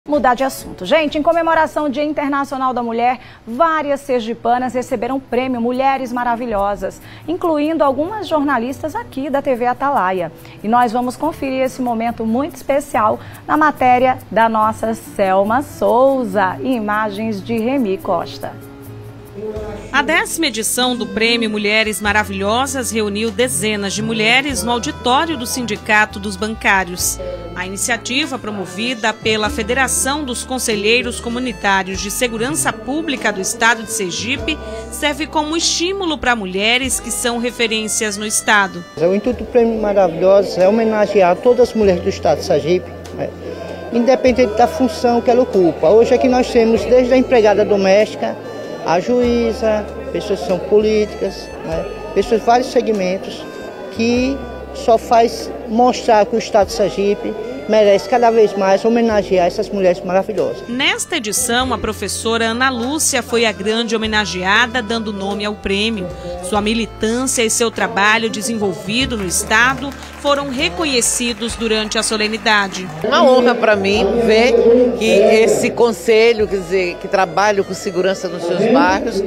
Mudar de assunto. Gente, em comemoração ao Dia Internacional da Mulher, várias sergipanas receberam o prêmio Mulheres Maravilhosas, incluindo algumas jornalistas aqui da TV Atalaia. E nós vamos conferir esse momento muito especial na matéria da nossa Selma Souza e imagens de Remy Costa. A 10ª edição do Prêmio Mulheres Maravilhosas reuniu dezenas de mulheres no auditório do Sindicato dos Bancários. A iniciativa, promovida pela Federação dos Conselheiros Comunitários de Segurança Pública do Estado de Sergipe, serve como estímulo para mulheres que são referências no Estado. O intuito do Prêmio Maravilhosas é homenagear todas as mulheres do Estado de Sergipe, independente da função que ela ocupa. Hoje aqui nós temos desde a empregada doméstica, a juíza, pessoas que são políticas, pessoas de vários segmentos, que só faz mostrar que o Estado de Sergipe merece cada vez mais homenagear essas mulheres maravilhosas. Nesta edição, a professora Ana Lúcia foi a grande homenageada, dando nome ao prêmio. Sua militância e seu trabalho desenvolvido no Estado foram reconhecidos durante a solenidade. Uma honra para mim ver que esse conselho, quer dizer, que trabalha com segurança nos seus bairros,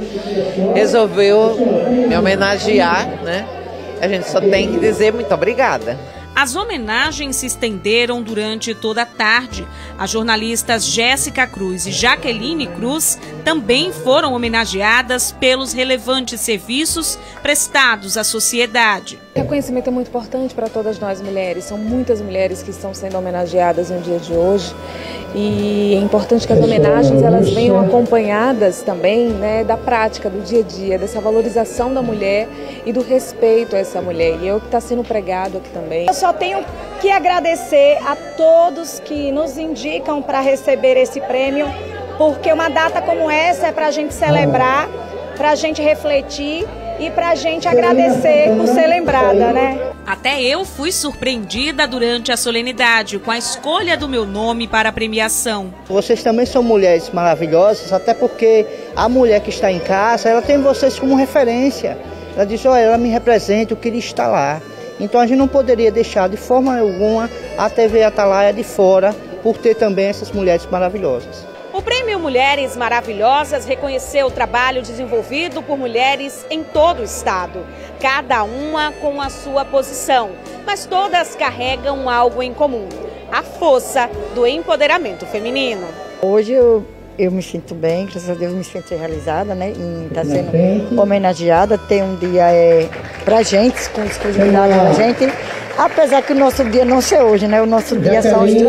resolveu me homenagear, né? A gente só tem que dizer muito obrigada. As homenagens se estenderam durante toda a tarde. As jornalistas Jéssica Cruz e Jaqueline Cruz também foram homenageadas pelos relevantes serviços prestados à sociedade. O reconhecimento é muito importante para todas nós mulheres. São muitas mulheres que estão sendo homenageadas no dia de hoje. E é importante que as homenagens elas venham acompanhadas também, da prática, do dia a dia, dessa valorização da mulher e do respeito a essa mulher. E é o que está sendo pregado aqui também. Eu só tenho que agradecer a todos que nos indicam para receber esse prêmio, porque uma data como essa é para a gente celebrar, para a gente refletir e para a gente agradecer por ser lembrada, Até eu fui surpreendida durante a solenidade com a escolha do meu nome para a premiação. Vocês também são mulheres maravilhosas, até porque a mulher que está em casa, ela tem vocês como referência. Ela diz, olha, ela me representa, eu queria estar lá. Então a gente não poderia deixar de forma alguma a TV Atalaia de fora, por ter também essas mulheres maravilhosas. O Prêmio Mulheres Maravilhosas reconheceu o trabalho desenvolvido por mulheres em todo o estado, cada uma com a sua posição, mas todas carregam algo em comum: a força do empoderamento feminino. Hoje eu me sinto bem, graças a Deus me sinto realizada, em estar sendo homenageada. Tem um dia pra gente, com exclusividade pra gente. Apesar que o nosso dia não ser hoje, o nosso dia são os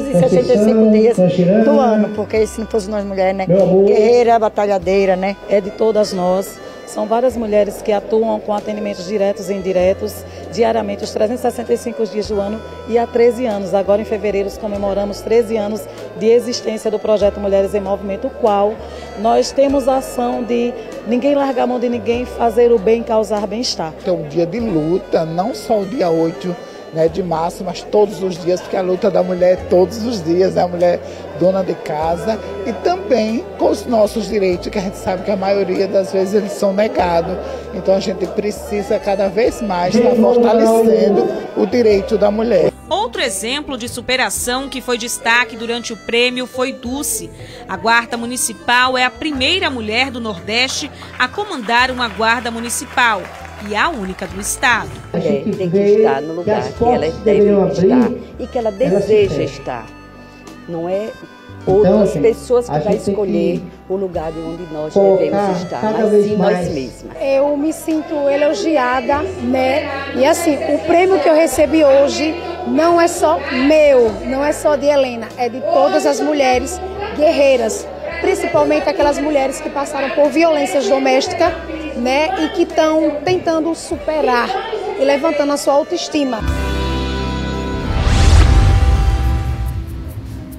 365 dias do ano, porque se não fosse nós mulheres, guerreira, batalhadeira, É de todas nós. São várias mulheres que atuam com atendimentos diretos e indiretos, diariamente, os 365 dias do ano, e há 13 anos. Agora, em fevereiro, comemoramos 13 anos de existência do projeto Mulheres em Movimento, o qual nós temos a ação de ninguém largar a mão de ninguém, fazer o bem, causar bem-estar. É um dia de luta, não só o dia 8 de março, mas todos os dias, porque a luta da mulher é todos os dias, a mulher dona de casa, e também com os nossos direitos, que a gente sabe que a maioria das vezes eles são negados. Então a gente precisa cada vez mais estar fortalecendo o direito da mulher. Outro exemplo de superação que foi destaque durante o prêmio foi Dulce. A guarda municipal é a primeira mulher do Nordeste a comandar uma guarda municipal e a única do estado. A mulher tem que estar no lugar que ela deve estar e que ela deseja estar. Não é outras pessoas que vão escolher o lugar de onde nós devemos estar, mas sim nós mesmas. Eu me sinto elogiada, E assim, o prêmio que eu recebi hoje não é só meu, não é só de Helena, é de todas as mulheres guerreiras, principalmente aquelas mulheres que passaram por violências domésticas, e que estão tentando superar e levantando a sua autoestima.